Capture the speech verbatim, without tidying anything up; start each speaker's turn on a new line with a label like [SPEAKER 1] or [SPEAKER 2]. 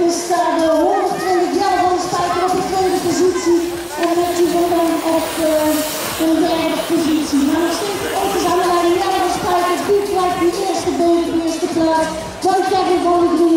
[SPEAKER 1] Dus staat de honderdtwintig jaar van Spijker op de tweede positie en Matthew van Dam op uh, de derde positie. Maar nog steeds de auto's aan de lijn. Jelle van Spijker, die blijft die eerste beker, die eerste plaats. Dan Kevin van de Groen.